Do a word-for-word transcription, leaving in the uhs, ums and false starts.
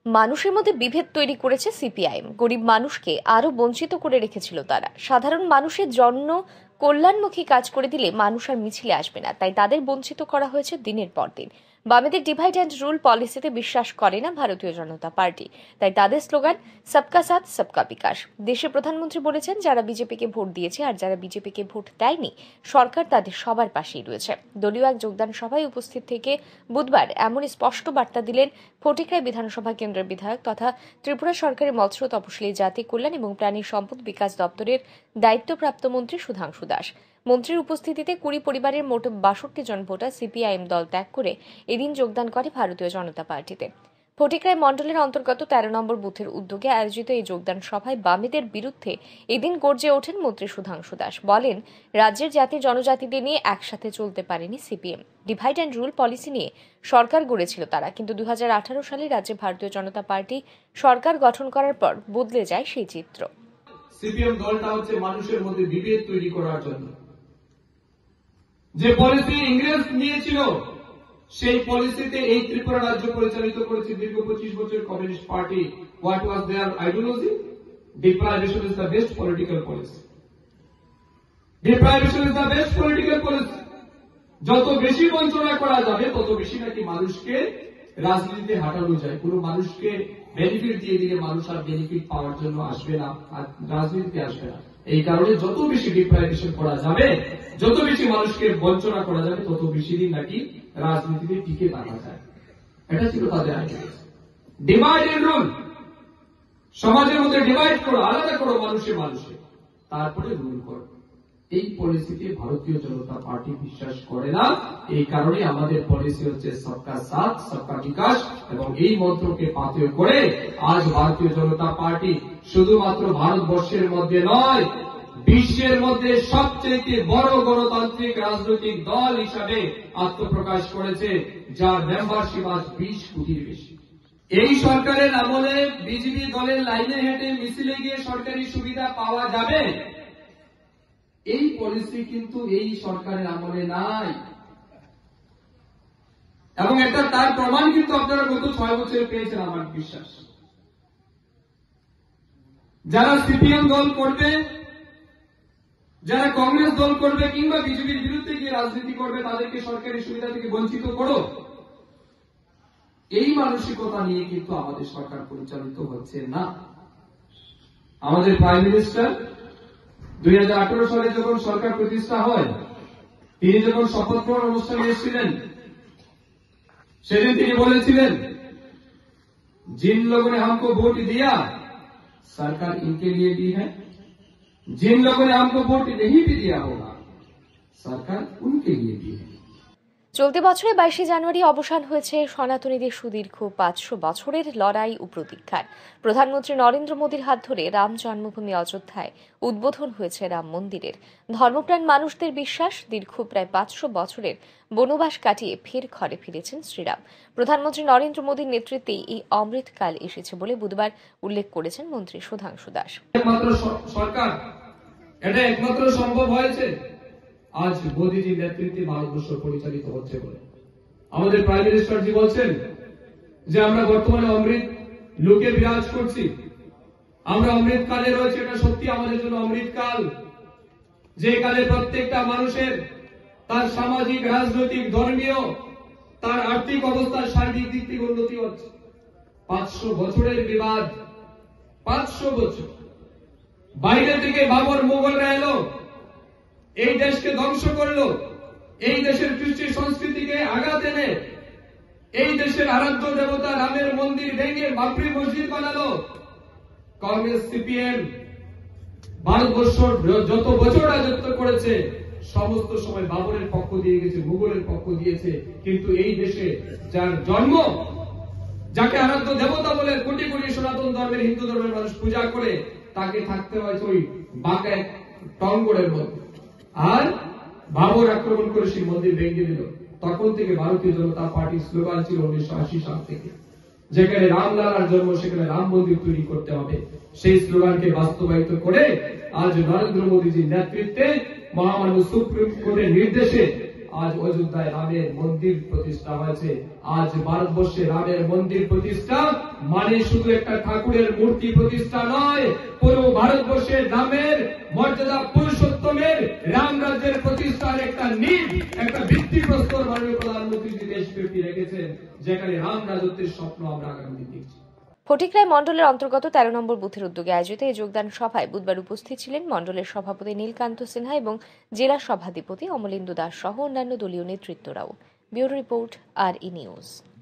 মানুষের মধ্যে বিভেদ তৈরি করেছে সিপিআইএম। গরিব মানুষকে আরো বঞ্চিত করে রেখেছিল তারা। সাধারণ মানুষের জন্য কল্যাণমুখী কাজ করে দিলে মানুষ আর মিছিলে আসবে না, তাই তাদের বঞ্চিত করা হয়েছে দিনের পর দিন। বামেদের ডিভাইড অ্যান্ড রুল পলিসিতে বিশ্বাস করে না ভারতীয় জনতা পার্টি, তাই তাদের স্লোগান সবকা সাথ সবকা বিকাশ। দেশের প্রধানমন্ত্রী বলেছেন, যারা বিজেপিকে ভোট দিয়েছে আর যারা বিজেপিকে ভোট দেয়নি, সরকার তাদের সবার পাশেই রয়েছে। দলীয় এক যোগদান সভায় উপস্থিত থেকে বুধবার এমন স্পষ্ট বার্তা দিলেন ফটিকরাই বিধানসভা কেন্দ্রের বিধায়ক তথা ত্রিপুরা সরকারের মৎস্য তপশিলি জাতি কল্যাণ এবং প্রাণী সম্পদ বিকাশ দপ্তরের দায়িত্বপ্রাপ্ত মন্ত্রী সুধাংশু দাস। মন্ত্রীর উপস্থিতিতে কুড়ি পরিবারের মোট বাষট্টি জন ভোটার সিপিআইএম দল ত্যাগ করে এদিন যোগদান করে ভারতীয় জনতা পার্টিতে। ফটিকরাই মণ্ডলের অন্তর্গত তেরো নম্বর বুথের উদ্যোগে আয়োজিত এই যোগদান সভায় বামেদের বিরুদ্ধে এদিন গর্জে ওঠেন মন্ত্রী সুধাংশু দাস। বলেন, রাজ্যের জাতি জনজাতিদের নিয়ে একসাথে চলতে পারেনি CPM. Divide and rule policy নিয়ে সরকার গড়েছিল তারা, কিন্তু দুই হাজার আঠারো সালে রাজ্যে ভারতীয় জনতা পার্টি সরকার গঠন করার পর বদলে যায় সেই চিত্র। সিপিএম দলটা হচ্ছে মানুষের মধ্যে বিভেদ তৈরি করার জন্য যে পলিসি ইংরেজ নিয়েছিল, সেই পলিসিতে এই ত্রিপুরা রাজ্য পরিচালিত করেছে দীর্ঘ পঁচিশ বছর communist party. What was their ideology? Deprivation is the best political policy. Deprivation is the best political policy. যত বেশি বঞ্চনা করা যাবে তত বেশি নাকি মানুষকে রাজনীতিতে হাঁটানো যায়। কোন মানুষকে বেনিফিট দিয়ে দিলে মানুষ আর বেনিফিট পাওয়ার জন্য আসবে না, আর রাজনীতিতে আসবে না। এই কারণে যত বেশি ডিপ্রাইভেশন করা যাবে, যত বেশি মানুষকে বঞ্চনা করা যাবে, তত বেশি দিন নাকি রাজনীতিতে টিকে থাকা যায়। এটা ছিল তাদের আইডিয়া। ডিভাইড এন্ড রুল, সমাজের মধ্যে ডিভাইড করো, আলাদা করো মানুষে মানুষে, তারপরে রুল করো। এই পলিসিতে ভারতীয় জনতা পার্টি বিশ্বাস করে না। এই কারণে আমাদের পলিসি হচ্ছে সবকা সাথ সবকা বিকাশ, এবং এই মন্ত্রকে পাথেয় করে আজ ভারতীয় জনতা পার্টি শুধুমাত্র ভারতবর্ষের মধ্যে নয়, বিশ্বের মধ্যে সবচেয়ে বড় গণতান্ত্রিক রাজনৈতিক দল হিসাবে আত্মপ্রকাশ করেছে, যার মেম্বারশিপ আজ বিশ কোটির বেশি। এই সরকারের আমলে বিজেপি দলের লাইনে হেঁটে মিছিলে গিয়ে সরকারি সুবিধা পাওয়া যাবে, এই পলিসি কিন্তু এই সরকারের আমলে নাই। এবং এটা তার প্রমাণ কিন্তু আপনারা গত ছয় বছরে পেয়েছেন আমার বিশ্বাস। যারা সিপিএম দল করবে, যারা কংগ্রেস দল করবে, কিংবা বিজেপির বিরুদ্ধে গিয়ে রাজনীতি করবে, তাদেরকে সরকারি সুবিধা থেকে বঞ্চিত করো, এই মানসিকতা নিয়ে কিন্তু আমাদের সরকার পরিচালিত হচ্ছে না। আমাদের প্রাইম মিনিস্টার দুই হাজার আঠারো সালে যখন সরকার প্রতিষ্ঠা হয়, তিনি যখন শপথ গ্রহণ অনুষ্ঠানে এসেছিলেন, সেদিন তিনি বলেছিলেন, जिन लोगों ने हमको वोट दिया सरकार इनके लिए भी है, जिन लोगों ने हमको वोट नहीं भी दिया होगा सरकार उनके लिए भी है। চলতি বছরে বাইশে জানুয়ারি অবসান হয়েছে সনাতনীদের সুদীর্ঘ পাঁচশো বছরের লড়াই ও প্রতীক্ষার। প্রধানমন্ত্রী নরেন্দ্র মোদীর হাত ধরে রাম জন্মভূমি অযোধ্যায় উদ্বোধন হয়েছে রাম মন্দিরের। ধর্মপ্রাণ মানুষদের বিশ্বাস, দীর্ঘ প্রায় পাঁচশো বছরের বনবাস কাটিয়ে ফের ঘরে ফিরেছেন শ্রীরাম। প্রধানমন্ত্রী নরেন্দ্র মোদীর নেতৃত্বেই এই অমৃতকাল এসেছে বলে বুধবার উল্লেখ করেছেন মন্ত্রী সুধাংশু দাস। একমাত্র সরকার, এটা একমাত্র সম্ভব হয়েছে আজ মোদীজির নেতৃত্বে ভারতবর্ষ পরিচালিত হচ্ছে বলে। আমাদের প্রাইম মিনিস্টার জি বলছেন যে আমরা বর্তমানে অমৃত লোকে বিরাজ করছি, আমরা অমৃত কালে রয়েছে। এটা সত্যি আমাদের জন্য অমৃত কাল, যে কালে প্রত্যেকটা মানুষের তার সামাজিক, রাজনৈতিক, ধর্মীয়, তার আর্থিক অবস্থার সার্বিক দিক থেকে উন্নতি হচ্ছে। পাঁচশো বছরের বিবাদ, পাঁচশো বছর বাইরে থেকে বাবর মোগলরা এলো, এই দেশকে ধ্বংস করলো, এই দেশের কৃষ্টি সংস্কৃতিকে আঘাত এনে এই দেশের আরাধ্য দেবতা রামের মন্দির ভেঙে বাবরি মসজিদ বানালো। কংগ্রেস সিপিএম ভারতবর্ষ যত বছর রাজত্ব করেছে সমস্ত সময় বাবরের পক্ষ দিয়ে গেছে, মুঘলের পক্ষ দিয়েছে, কিন্তু এই দেশে যার জন্ম, যাকে আরাধ্য দেবতা বলে কোটি কোটি সনাতন ধর্মের, হিন্দু ধর্মের মানুষ পূজা করে, তাকে থাকতে হয়েছে ওই বাঁকা এক টঙ্গরের মধ্যে। আর বাবর আক্রমণ করে সেই মন্দির ভেঙে দিল। তখন থেকে ভারতীয় জনতা পার্টির স্লোগান ছিল উনিশশো আশি সাল থেকে, যেখানে রামলালার জন্ম সেখানে রাম মন্দির তৈরি করতে হবে। সেই স্লোগানকে বাস্তবায়িত করে আজ নরেন্দ্র মোদীজির নেতৃত্বে মহামান্য সুপ্রিম কোর্টের নির্দেশে আজ অযোধ্যায় রামের মন্দির প্রতিষ্ঠা হয়েছে। আজ ভারতবর্ষে রামের মন্দির প্রতিষ্ঠা মানে শুধু একটা ঠাকুরের মূর্তি প্রতিষ্ঠা নয়, পুরো ভারতবর্ষের রামের মর্যাদা পুরুষোত্তমের রাম রাজ্যের প্রতিষ্ঠার একটা নীল, একটা ভিত্তিপ্রস্তর মাননীয় প্রধানমন্ত্রী দেশব্যাপী রেখেছেন, যেখানে রাম রাজত্বের স্বপ্ন আমরা আগামী দিন দেখছি। ফটিকরায় মণ্ডলের অন্তর্গত তেরো নম্বর বুথের উদ্যোগে আয়োজিত এই যোগদান সভায় বুধবার উপস্থিত ছিলেন মণ্ডলের সভাপতি নীলকান্ত সিনহা এবং জেলা সভাধিপতি অমলেন্দু দাস সহ অন্যান্য দলীয় নেতৃত্বরাও। ব্যুরো রিপোর্ট আর ই নিউজ।